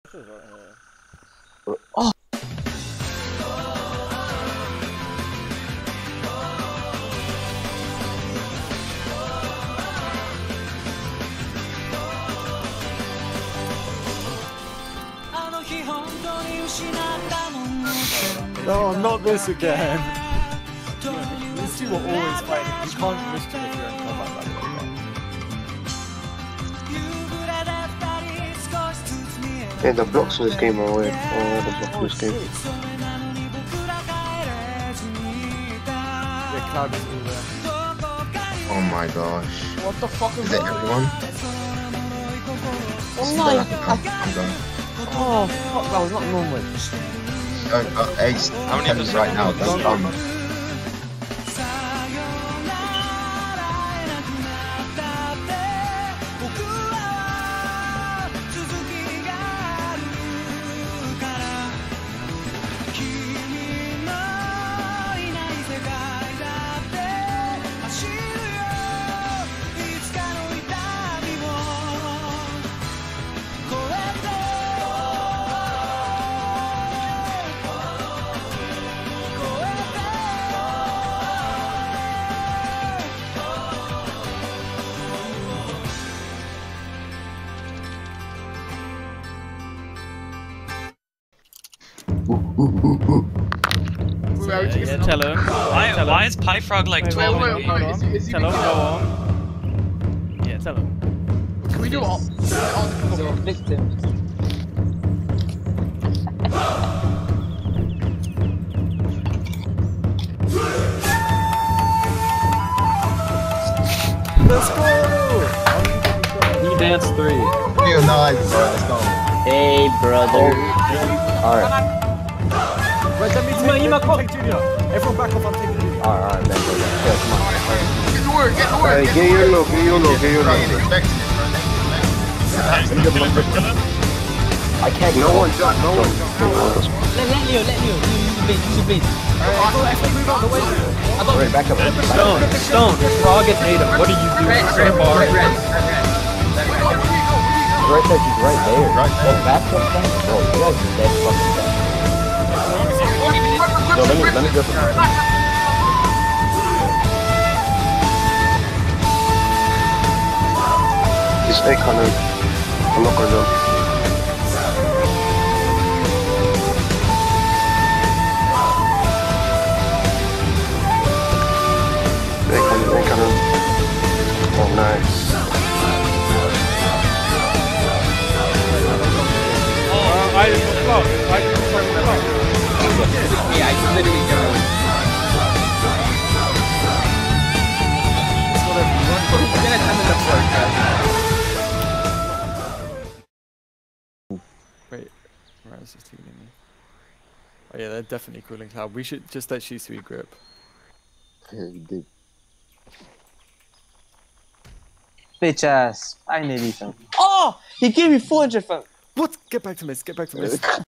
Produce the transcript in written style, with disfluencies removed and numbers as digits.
Oh! No, not this again. These two are always fighting. You can't miss them if you're in combat battle. Yeah, the blocks in this game are weird. Oh, the blocks in this game. Yeah, Cloud is all there. Oh my gosh. What the fuck Is it everyone? Oh no! I'm done. Oh fuck, that was not normal. Ace, how many of us right now? That's done. Yeah, tell him. Why is Pyfrog like 12? Hold on. Tell him, go on. Yeah, tell him. Can we do all? Victims. Let's go! You dance 3. Feel nice, bro. Let's go. Hey, brother. Alright. Wait, that means take Junior. Everyone back off, I'm taking Junior. Alright, then go. Yeah, come on. Get to work, get to work. Hey, get your look, get your look, get your look. I can't. No one shot, no one shot. Let Leo. You bleed. Right, back up. Stone. Frog and Natum. What do you do? Right there, she's right there. Right there. Well, back up, thing? Bro, you guys are dead fucking dead. Yo, let me go for it. Just stay kind of. I'm not gonna go. They kind of. Oh, nice. I just got blocked. Yeah, I literally don't. Wait, Raz is just healing me. Oh yeah, they're definitely cooling Cloud. We should just let Shisui grip. Yeah, you did. Bitch ass. I need some. Oh! He gave me 400 fam. What? Get back to Miss.